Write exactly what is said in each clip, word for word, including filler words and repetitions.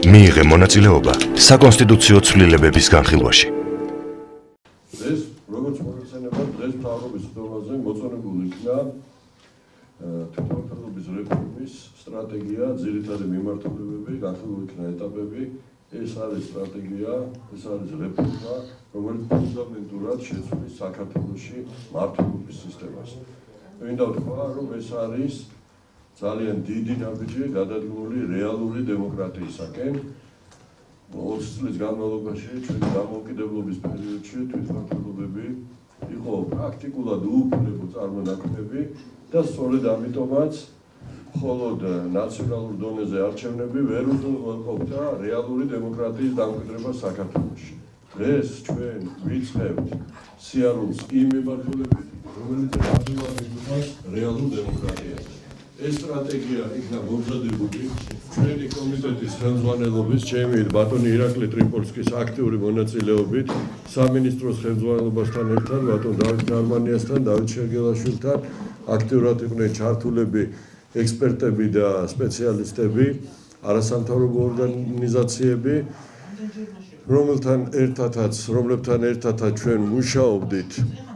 მიიღე მონაწილეობა საკონსტიტუციო ცვლილებების განხილვაში. ეს როგორც მოიხსენება დღეს მთავრობის ხდომაზე მოწონებული იქნა თვითმმართველობის რეფორმის სტრატეგია, ძირითადი მიმართულებები, განხილულ იქნა ეტაპები. ეს არის სტრატეგია, ეს არის რეფორმა, რომელიც ფუნდამენტურად შეცვლის საქართველოში მმართველობის სისტემას. მინდა ვთქვა, რომ ეს არის ძალიან დიდი ნაბიჯი გადადგმული რეალური დემოკრატიისაკენ. ოცი წლის განმავლობაში ჩვენი დამოუკიდებლობის პერიოდში თვითმმართველობები იყო პრაქტიკულად უუფლებო წარმონაქმნები და სწორედ ამიტომაც მხოლოდ ნაციონალურ დონეზე არჩევნები ვერ უზრუნველყოფდა რეალური დემოკრატიის დამკვიდრება საქართველოში. დღეს ჩვენ ვიწყებთ სიარულს იმ მიმართულებით, რომელიც რადიკალურად იგულოს რეალურ დემოკრატიაზე. ეს სტრატეგია იქნა მომზადებული ჩვენი კომიტეტის ხელმძღვანელობის, ჩემი ბატონი ირაკლი ტრიპოლსკის აქტიური მონაწილეობით, სამინისტროს ხელმძღვანელობასთან ერთად, ბატონ დავით გარმანიასთან, დავით შერგელაშვილთან, აქტიურად იყვნენ ჩართულები ექსპერტები და სპეციალისტები, არასამთავრობო ორგანიზაციები, რომელთან ერთადაც, რომლებთან ერთადაც ჩვენ მუშაობდით,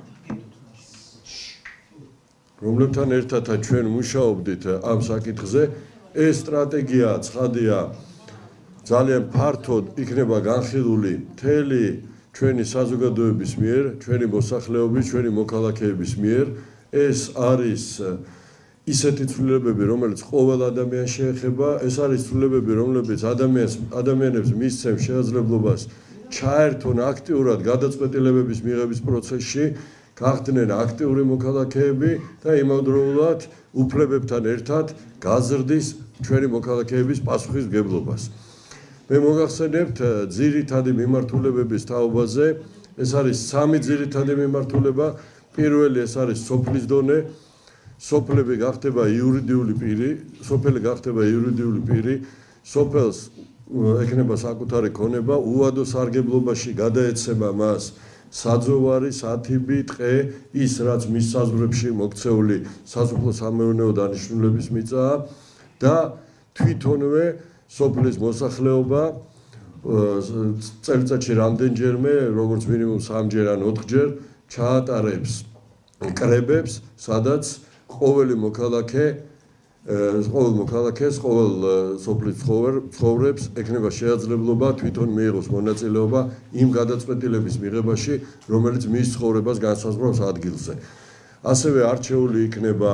რომლებთან ერთადაც ჩვენ მუშაობდით ამ საკითხზე, ეს სტრატეგია ცხადია ძალიან ფართოდ იქნება განხილული მთელი ჩვენი საზოგადოების მიერ, ჩვენი მოსახლეობის, ჩვენი მოქალაქეების მიერ. ეს არის ისეთი ცვლილებები, რომელიც ყოველ ადამიანს შეეხება, ეს არის ცვლილებები, რომლებიც ადამიანს ადამიანებს მისცემს შესაძლებლობას ჩაერთონ აქტიურად გადაწყვეტილებების მიღების პროცესში, გახდნენ აქტიური მოქალაქეები და იმავდროულად უფლებებთან ერთად გაზრდის ჩვენი მოქალაქეების პასუხისმგებლობას. მე მოგახსენებთ ძირითადი მიმართულებების თაობაზე, ეს არის სამი ძირითადი მიმართულება. პირველი ეს არის სოფლის დონე, სოფლები გახდება იურიდიული პირი, სოფელი გახდება იურიდიული პირი, სოფელს ექნება საკუთარი ქონება, უადო სარგებლობაში გადაეცემა მას საძოვარი, სათიბი, ტყე, ის რაც მის საზღვრებში მოქცეული სასოფლო-სამეურნეო დანიშნულების მიწაა და თვითონვე სოფლის მოსახლეობა წელიწადში რამდენჯერმე, როგორც მინიმუმ სამჯერ ან ოთხჯერ ჩაატარებს კრებებს, სადაც ყოველი მოქალაქე, ყოველ მოქალაქეს, ყოველ სოფლის ცხოვრებს ექნება შესაძლებლობა თვითონ მიიღოს მონაწილეობა იმ გადაწყვეტილების მიღებაში, რომელიც მის ცხოვრებას განსაზღვრავს ადგილზე. ასევე არჩეული იქნება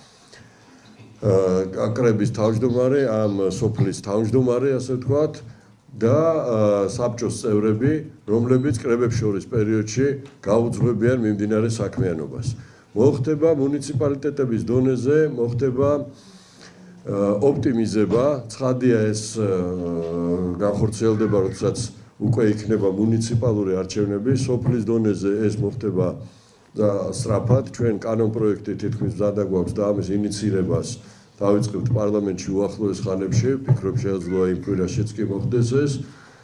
კრების თავმჯდომარე, ამ სოფლის თავმჯდომარე, ასე ვთქვათ, და საბჭოს წევრები, რომლებიც კრებებს შორის პერიოდში გაუძღვებიან მიმდინარე საქმიანობას. მოხდება მუნიციპალიტეტების დონეზე, მოხდება ოპტიმიზება, ცხადია ეს განხორციელდება, როდესაც უკვე იქნება მუნიციპალური არჩევნები, სოფლის დონეზე ეს მოხდება სწრაფად, ჩვენ კანონპროექტი თითქმის მზადა გვაქვს და ამის ინიცირებას დავიწყებთ პარლამენტში უახლოეს ხანებში, ვფიქრობ შეიძლება იმ კვირაშიც კი მოხდეს ეს.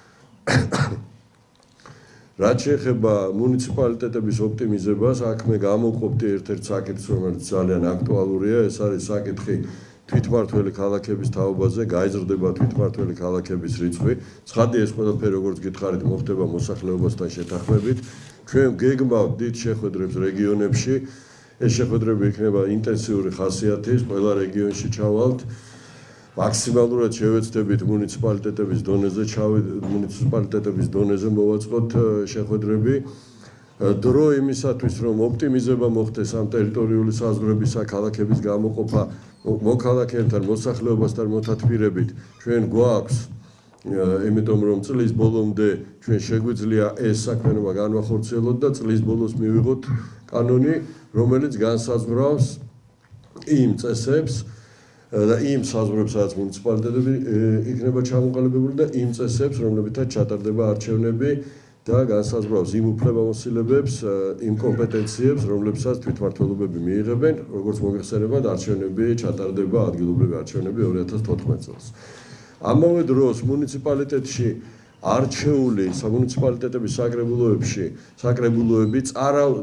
რაც შეეხება მუნიციპალიტეტების ოპტიმიზებას, აქ მე გამოვყოფდი ერთ-ერთ საკითხს, რომელიც ძალიან აქტუალურია, ეს არის საკითხი თვითმმართველი ქალაქების თაობაზე, გაიზრდება თვითმმართველი ქალაქების რიცხვი. ცხადია ეს ყველაფერი, როგორც გითხარით, მოხდება მოსახლეობასთან შეთანხმებით. ჩვენ გეგმავთ დიდ შეხვედრებს რეგიონებში. ეს შეხვედრები იქნება ინტენსიური ხასიათის, ყველა რეგიონში ჩავალთ. მაქსიმალურად შევეცდებით მუნიციპალიტეტების დონეზე, მუნიციპალიტეტების დონეზე მოვაწყოთ შეხვედრები. დრო იმისათვის, რომ ოპტიმიზება მოხდეს ამ ტერიტორიული საზღვრებისა, ქალაქების გამოყოფა, მოქალაქეებთან, მოსახლეობასთან მothatpirებით, ჩვენ გვაქვს, იმიტომ რომ წლის ბოლომდე ჩვენ შეგვიძლია ეს საქმიანობა განვახორციელოთ და წლის ბოლოს მივიღოთ კანონი, რომელიც განსაზღვრავს იმ წესებს და იმ საზღვრებს, სადაც მუნიციპალიტეტები იქნება ჩამოყალიბებული და იმ წესებს, რომლებითაც ჩატარდება არჩევნები და განსაზღვრავს იმ უფლებამოსილებებს, იმ კომპეტენციებს, რომლებსაც თვითმმართველობები მიიღებენ, როგორც მოგეხსენებათ, არჩევნები ჩატარდება, ადგილობრივი არჩევნები ორი ათას თოთხმეტ წელს. ამავე დროს მუნიციპალიტეტში არჩეული სამუნიციპალიტეტების საკრებულოებში, საკრებულოები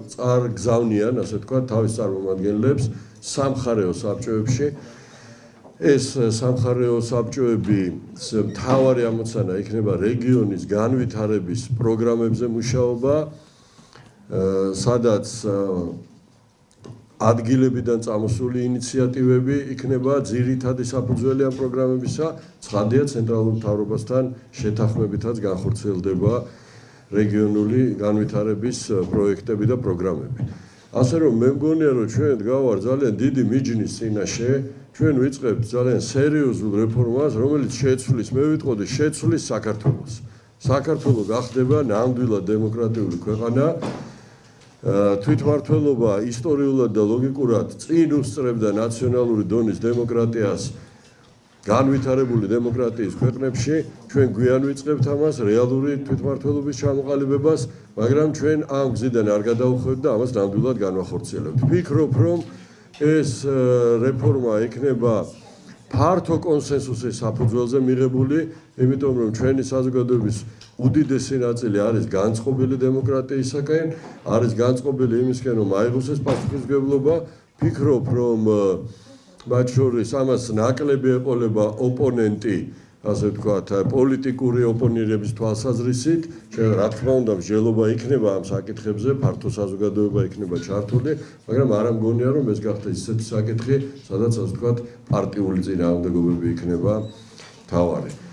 წარგზავნიან, ასე ვთქვათ, თავის წარმომადგენლებს სამხარეო საბჭოებში ეს სამხარეო საბჭოები მთავარი ამოცანა იქნება რეგიონის განვითარების პროგრამებზე მუშაობა, სადაც ადგილებიდან წამოსული ინიციატივები იქნება ძირითადი საფუძველი ამ პროგრამებისა, ცხადია ცენტრალურ მთავრობასთან შეთანხმებითაც განხორციელდება რეგიონული განვითარების პროექტები და პროგრამები. ასე რომ მე მგონია რომ ჩვენ დგავარ ძალიან დიდი მიჯნის წინაშე, ჩვენ ვიწყებთ ძალიან სერიოზულ რეფორმას, რომელიც შეცვლის, მე ვიტყოდი, შეცვლის საქართველოს. საქართველო გახდება ნამდვილად დემოკრატიული ქვეყანა. თვითმმართველობა ისტორიულად და ლოგიკურად წინ უსწრებდა ნაციონალური დონის დემოკრატიას განვითარებული დემოკრატიის ქვეყნებში, ჩვენ გვიან ვიწყებთ ამას რეალური თვითმმართველობის ჩამოყალიბებას, მაგრამ ჩვენ ამ გზიდან არ გადავხვევთ და ამას ნამდვილად განვახორციელებთ. ვფიქრობ, რომ ეს რეფორმა იქნება ფართო კონსენსუსის საფუძველზე მიღებული, იმიტომ რომ ჩვენი საზოგადოების უდიდესი ნაწილი არის განწყობილი დემოკრატიისაკენ, არის განწყობილი იმისკენ, რომ აიღოს ეს პასუხისმგებლობა. ვფიქრობ, რომ მათ შორის ამას ნაკლები ეყოლება ოპონენტი, ასე ვთქვათ, პოლიტიკური ოპონირების თვალსაზრისით, რა თქმა უნდა, მსჯელობა იქნება ამ საკითხებზე, ფართო საზოგადოება იქნება ჩართული, მაგრამ არ ამგონია, რომ ეს გახდა ისეთი საკითხი, სადაც ასე ვთქვათ, პარტიული წინააღმდეგობები იქნება მთავარი.